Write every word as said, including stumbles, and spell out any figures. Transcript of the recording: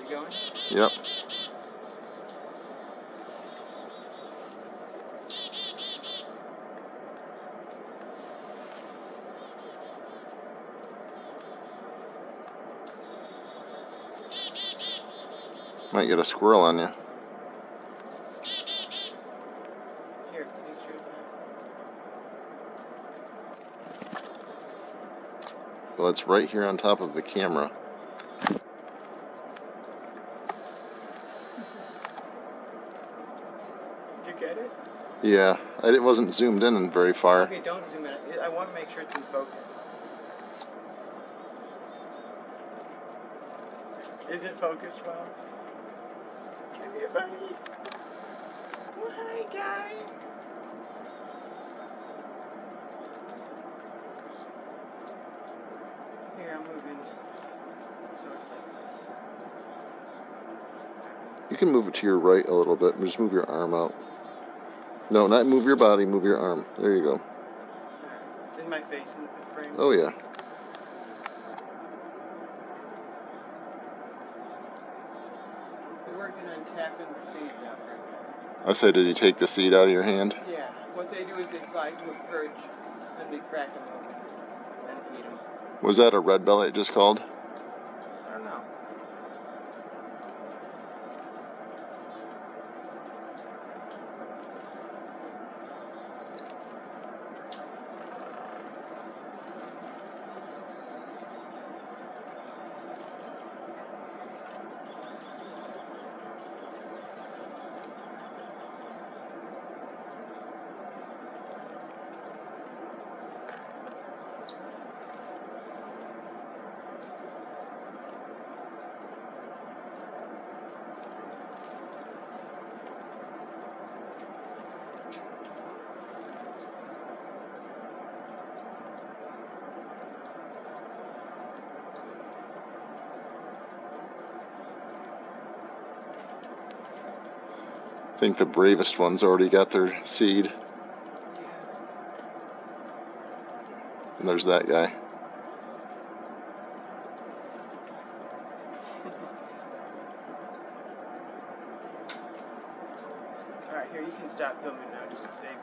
Keep going? Yep. Might get a squirrel on you. Here, please choose that. Well, it's right here on top of the camera. Did you get it? Yeah, it wasn't zoomed in and very far. Okay, don't zoom in. I want to make sure it's in focus. Is it focused well? Come here, buddy. Well, hi, guys. Here, I'm moving. So it's like this. You can move it to your right a little bit. Just move your arm out. No, not move your body, move your arm. There you go. In my face in the frame. Oh, yeah. We're working on tapping the seeds out right now. I said, did you take the seed out of your hand? Yeah. What they do is they fly to a perch, and they crack them open, and eat them. Was that a red belly it just called? I don't know. I think the bravest ones already got their seed. And there's that guy. Alright, here, you can stop filming now just to save